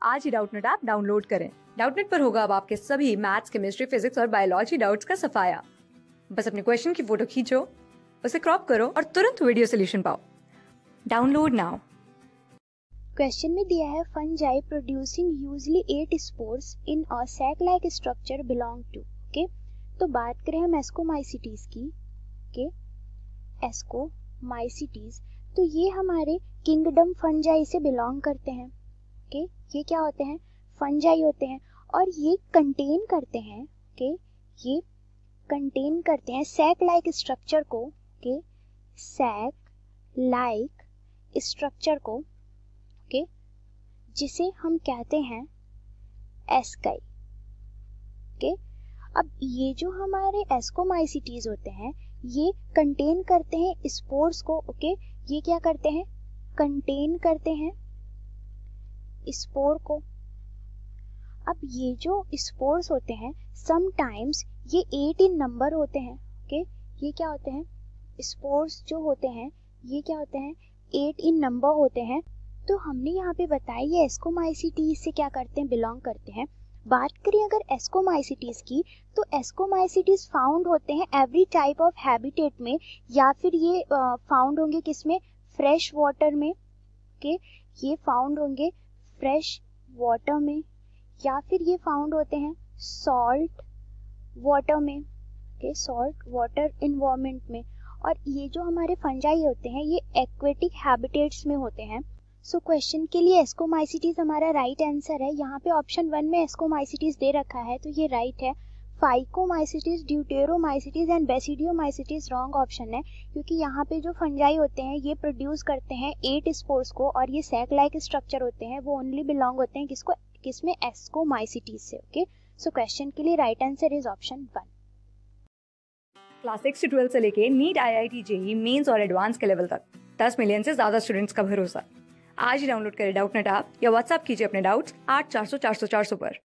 आज ही Doubtnut app download करें। डाउटनेट पर होगा अब आपके सभी मैथ्स, केमिस्ट्री, फिजिक्स और बायोलॉजी डाउट्स का सफाया। बस अपने क्वेश्चन की फोटो खींचो, उसे क्रॉप करो और तुरंत वीडियो सोल्यूशन पाओ। Download now. क्वेश्चन में दिया है fungi producing usually 8 spores in a sac like structure belong to. Okay, तो बात करें हम एस्कोमाइसिटीज की। ओके, एस्कोमाइसिटीज तो ये हमारे किंगडम फंजाई से बिलोंग करते हैं। ओके, ये क्या होते हैं? फंजाई होते हैं और ये कंटेन करते हैं। ओके, ये कंटेन करते हैं सैक लाइक स्ट्रक्चर को। ओके, सैक लाइक स्ट्रक्चर को, ओके, जिसे हम कहते हैं एस्काई। ओके, अब ये जो हमारे एस्कोमाइसिटीज होते हैं ये कंटेन करते हैं स्पोर्स को। ओके, ये क्या करते हैं? कंटेन करते हैं स्पोर को। अब ये जो स्पोर्स होते हैं समटाइम्स ये 8 इन नंबर होते हैं। ओके, ये क्या होते हैं? स्पोर्स जो होते हैं ये क्या होते हैं? 8 इन नंबर होते हैं। तो हमने यहाँ पे बताया ये एस्कोमाइसिटीज से क्या करते हैं? बिलोंग करते हैं। बात करें अगर एस्कोमाइसिटीज की, तो एस्कोमाइसिटीज फाउंड होते हैं एवरी टाइप ऑफ हैबिटेट में, या फिर ये फाउंड होंगे किसमें? फ्रेश वाटर में। ओके, ये फाउंड होंगे फ्रेश वाटर में, या फिर ये फाउंड होते हैं सॉल्ट वाटर में। ओके, सॉल्ट वाटर इन्वायरमेंट में। और ये जो हमारे फंजाई होते हैं ये एक्वेटिक हैबिटेट्स में होते हैं। सो क्वेश्चन के लिए एस्कोमाइसिटीज हमारा राइट आंसर है। यहाँ पे ऑप्शन 1 में एस्कोमाइसिटीज दे रखा है तो ये राइट है। Phycomycetes, deuteromycetes and basidiomycetes wrong option है, क्योंकि यहाँ पे जो फंजाई होते हैं ये प्रोड्यूस करते हैं 8 स्पोर्स को, और ये सैक लाइक स्ट्रक्चर होते हैं वो ओनली बिलोंग होते हैं किसमें? एस्कोमाइसिटीज से। ओके, सो क्वेश्चन के लिए right answer is option 1। Class 6 से 12 से लेके नीट, IIT, JEE मेंस और एडवांस के लेवल तक 10 मिलियन से ज्यादा स्टूडेंट्स का भरोसा। आज ही डाउनलोड करें डाउटनेट ऐप या व्हाट्सएप कीजिए अपने डाउट्स 8400 400 400 पर।